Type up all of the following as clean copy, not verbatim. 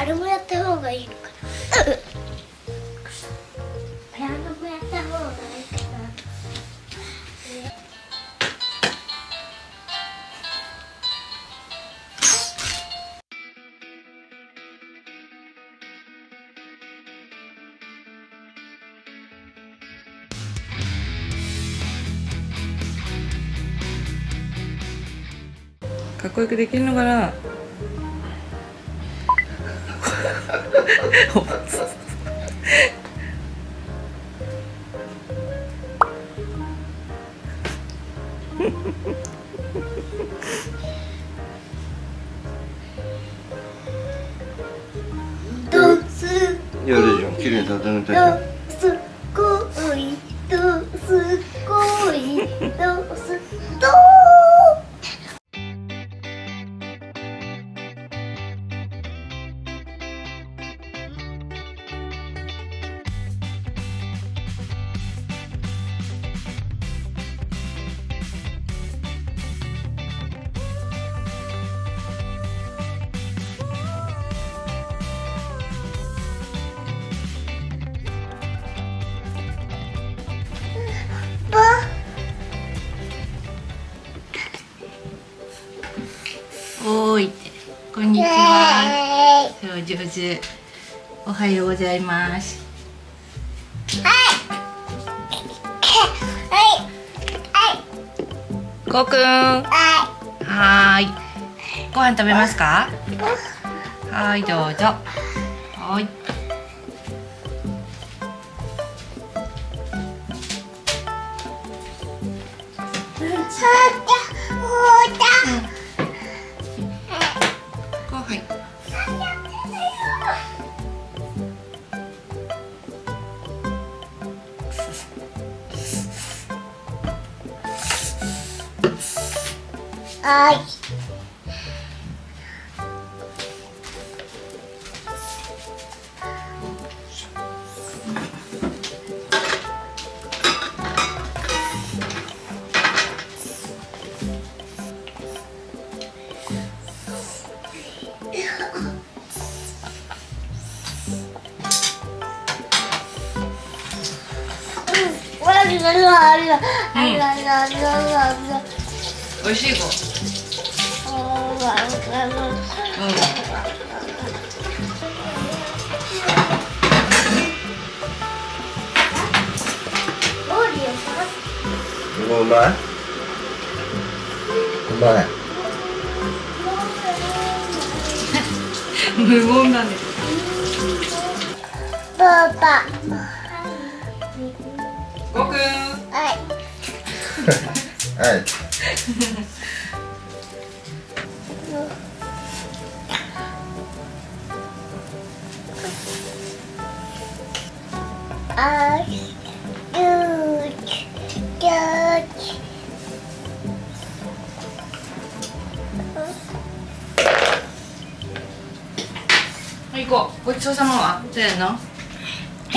れもやった方がいいのかな。ピアノもやった方がいいかな。 かっこよくできるのかな。 どすやるじゃん、綺麗に畳めたじゃん。 すごいどすごいどすどおーいって、こんにちは。そう上手。おはようございます。こうくん。はーい。ご飯食べますか。はーい、どうぞ。はーい。はい。 はい。 美味しい子。 うまい。うまい。 無言だね。 パパ。 ごくん。 はい。 はい。 あい。 はい、行こう。ごちそうさまは。せーの。はい。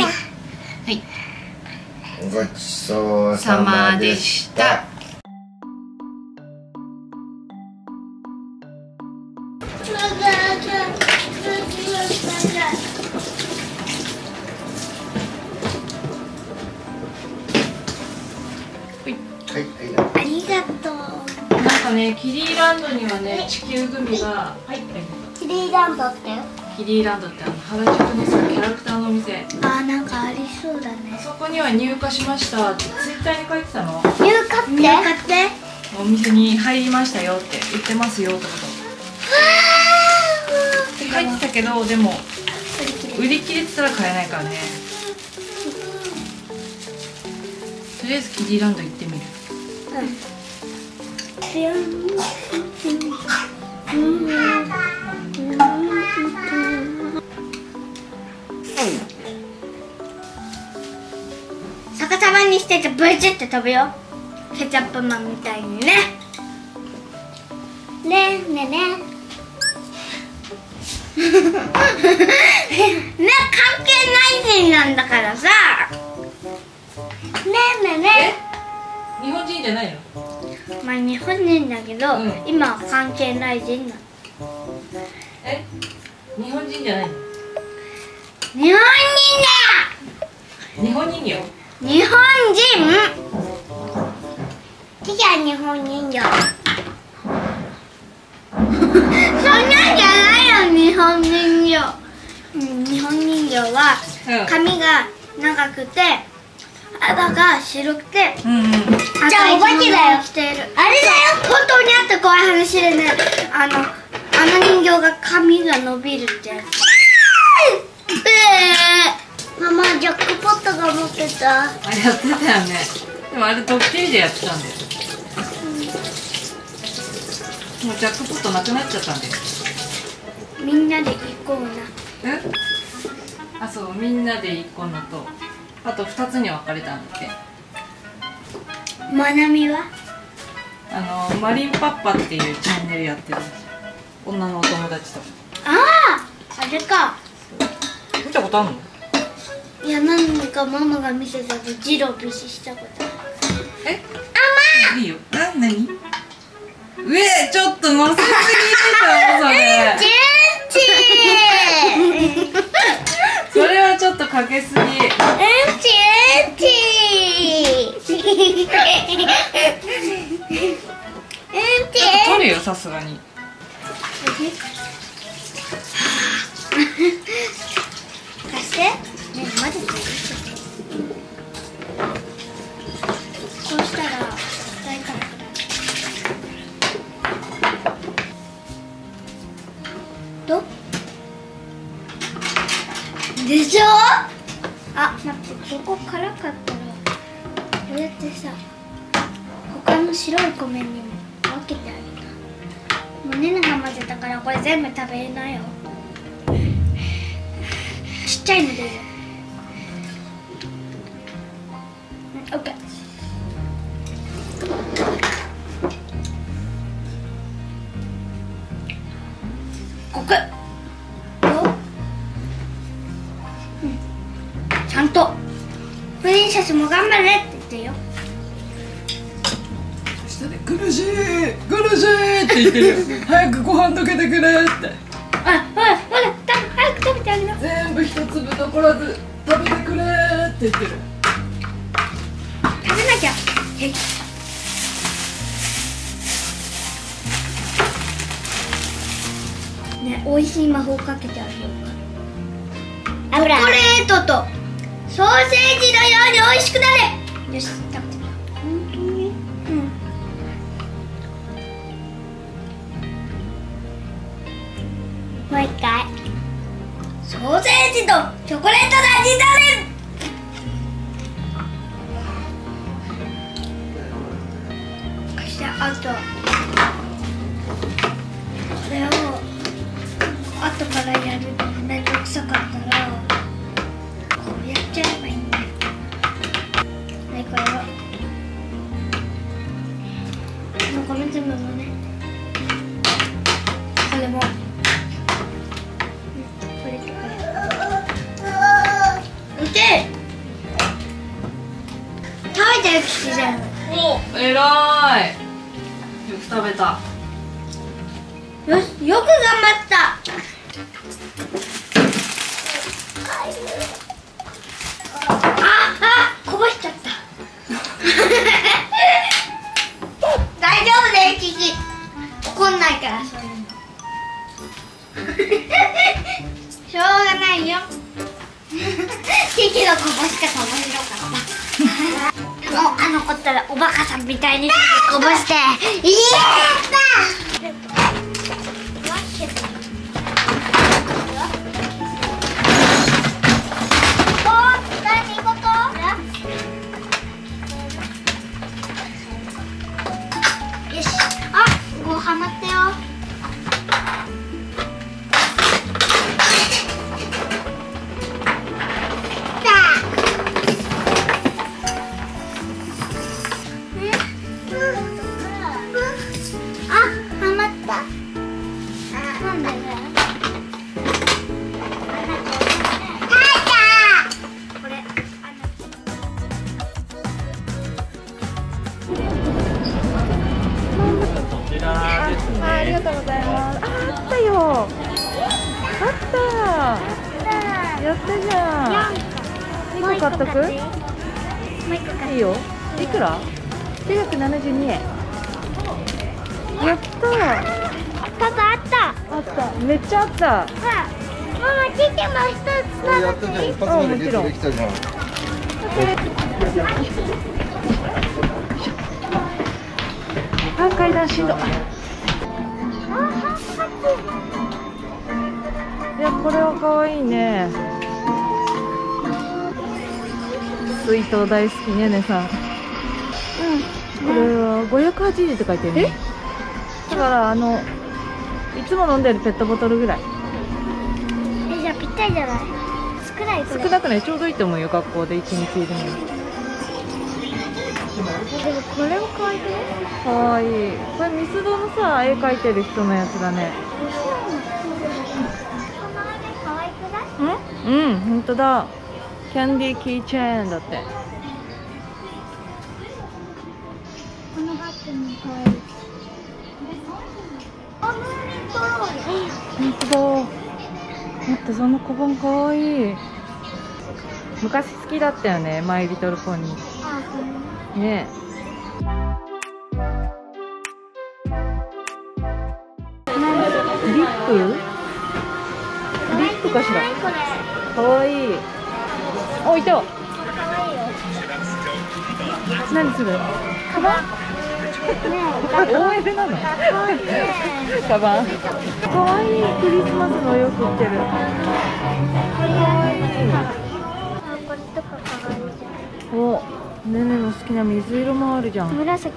はい。 ごちそうさまでした。はい、 ありがとう。 なんかね、キディランドにはね、地球グミが入ってる。 キディランドってよ。 キディランドって原宿のさ、キャラクターのお店。 あ、なんかありそうだね。 そこには入荷しましたってツイッターに書いてたの。 入荷って。 お店に入りましたよって言ってますよってことって書いてたけど、でも売り切れてたら買えないからね。とりあえずキディランド行ってみる。 逆さまにしててブチって飛ぶよ。ケチャップマンみたいにね。ねえねえねえ。ね、関係ない人なんだからさ。ねえねえねえ、日本人じゃないの？ え。まあ日本人だけど、今は関係ない人なの。 え、 日本人じゃないの？ 日本日本人形。 人だ。日本人。じゃあ日本人形。そんなんじゃないよ、日本人形。日本人形は髪が長くて肌が白くて赤い着物を着ている。あれだよ、本当にあった怖い話でね、あの人形が髪が伸びるってやつ。ママ、ジャックポットが持ってた。 あれやってたよね。でもあれドッキリでやってたんだよ。もうジャックポットなくなっちゃったんだよ。 みんなで行こうな。 あ、そう、みんなで行こうのと、あと2つに分かれたんだって。 まなみはマリンパッパっていうチャンネルやってるんですよ。女のお友達と。 あれか。 見たことあるの？ いや、何かママが見せたでジロビシしたことある。 いいよ。何？ちょっと乗せすぎてたよそれ。それはちょっとかけすぎ。取るよ、さすがに。 貸して。ねえ、混ぜて。こうしたら大からくなる。どでしょ。あ、待って、ここ辛かったらこうやってさ、他の白い米にも分けてあげた。もうねねが混ぜたからこれ全部食べれないよ。ちっちゃいのでいいよ。オッケー。ここ。ちゃんとプリンセスも頑張れって言ってよ。 下で苦しい苦しいって言ってるよ。早くご飯溶けてくれって。 ほら、早く食べてあげな。 全部一粒残らず食べてくれって言ってる。 食べなきゃ。ね、美味しい魔法かけてあげようか。チョコレートとソーセージのように美味しくなれ。よし、食べてみよう。本当に？もう一回。ソーセージとチョコレートの味だね。そしてあとこれを後からやるのめんどくさかったらこうやっちゃえばいいんだよ。はい、これをこの全部もね、これもこれとこれ。で食べたよ、キキ全部。 お、偉い。よく食べた。 よし、よく頑張った。こぼしちゃった。大丈夫だよ、キキ。怒んないから、そういうの。しょうがないよ。キキのこぼし方面白かった。もう残ったらおバカさんみたいにこぼして。やったよし、ごはまったよ。 ありがとうございます。あったよ。 ったー。やったじゃん。2個買っとく？ もう1個買って。 いいよ。いくら？972円。やったー。 パパあった。 あった。めっちゃあった。 ほら、ママチキンも一つ食べていい？ 一発目でゲットできたじゃん。 階段しんどい。いや、これは可愛いね。水筒大好きねねさん。これは580円って書いてるね。だからいつも飲んでるペットボトルぐらい。 じゃあぴったりじゃない？少ないこれ。 少なくない？ちょうどいいと思うよ、学校で1日いるのに。 でもこれも可愛くない？ かわいい。これミスドのさ、絵描いてる人のやつだね。 この絵可愛くない？ うん、本当だ。キャンディーキーチェーンだって。 このバッグも可愛い。あ、ムーミントロール。 本当だ。待って、そのカバンかわいい。昔好きだったよね、マイリトルポニー。 あ、そうねえ。リップ？リップかしら。 これ。 かわいい。お、いた。 可愛いよ。 何する？ カバン？ね大江戸なの？ 可愛いね。 カバン。かわいい。クリスマスのお洋服着てる。かわいい。 あ、これとか可愛いじゃん。 お、ねねの好きな水色もあるじゃん。 紫。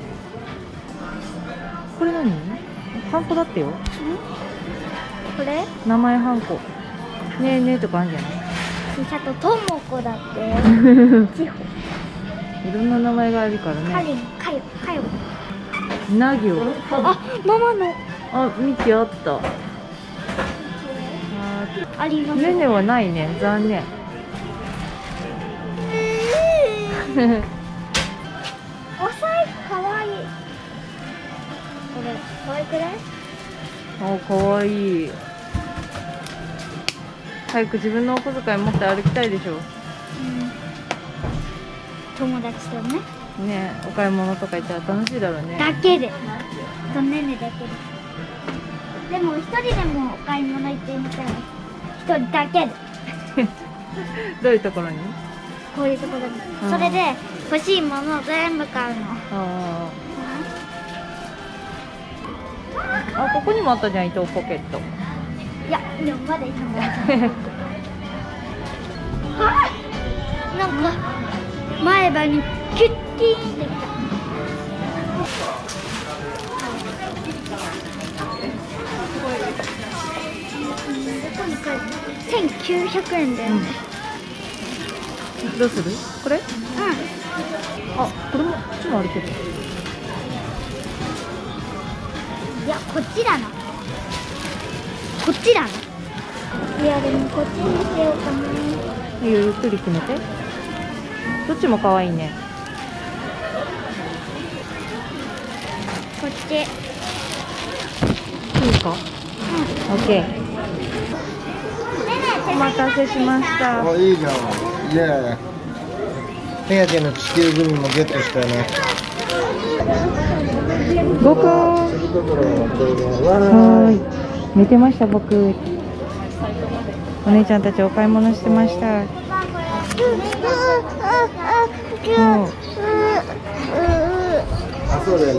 これ何？ハンコだってよ。 これ？ 名前ハンコ。ねえねえとかあるんじゃない？ ちゃんとともこだって。 いろんな名前があるからね。 かりん、かよ、かよ。 なぎょ。 あ、ママの。 あ、見てあった。 あります。 ねねはないね。残念。 お財布かわいい。これ、かわいくない？ あ、かわいい。早く自分のお小遣い持って歩きたいでしょ。 友達とね。 ねえ、お買い物とか行ったら楽しいだろうね。 だけで。とねねだけで。でも一人でもお買い物行ってみたい。一人だけで。 どういうところに？ こういうところで。それで欲しいものを全部買うの。 ああ、ここにもあったじゃん、伊藤ポケット。 いや、でもまだいたもん。なんか前歯にキュッキーンってきた。1900円だよね。 どうする？これ？ うん。 あ、これも、こっちもあるけど。 いや、こっちだな。こっちだな。いや、でもこっちにしようかな。 いいよ、ゆっくり決めて。どっちも可愛いね。 こっち。 いいか？うん。オッケー。お待たせしました。 あ、いいじゃん。イエーイ。ペアテの地球グミもゲットしたよね。 僕。はい。寝てました僕。お姉ちゃんたちお買い物してました。 あ、そうだよね。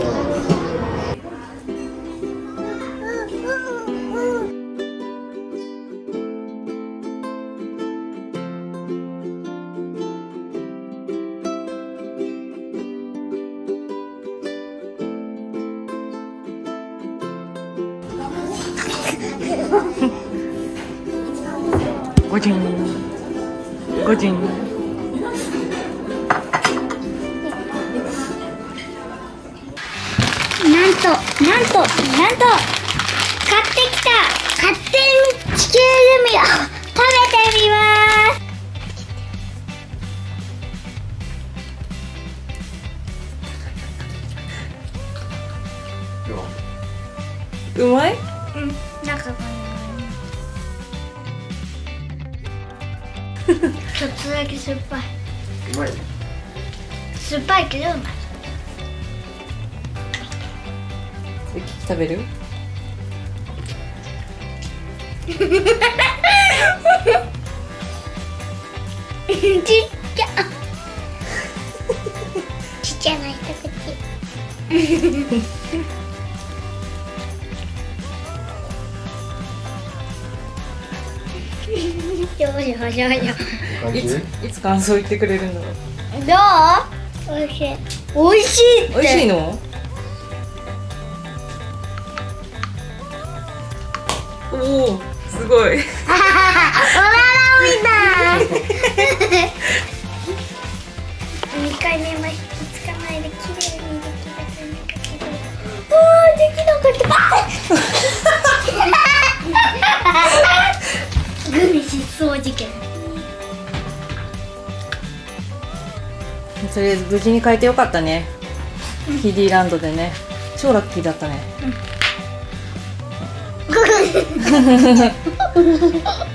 ゴジンゴジン。 なんと買ってきた勝手に地球グミを食べてみます。 うまい？ うん、なんかこちょっとだけ酸っぱい。 うまい。 酸っぱいけどうまい。 食べる？ ちっちゃ。ちっちゃな一口。 いつ感想言ってくれるんだろう。 どう？おいしい。おいしいって。 美味しいの？おお、すごい。 おならみたい。2回目も引きつかないで綺麗にできるといいんだけど。ああ、できなかった。グミ失踪事件。 とりあえず無事に変えてよかったね。キディランドでね、超ラッキーだったね。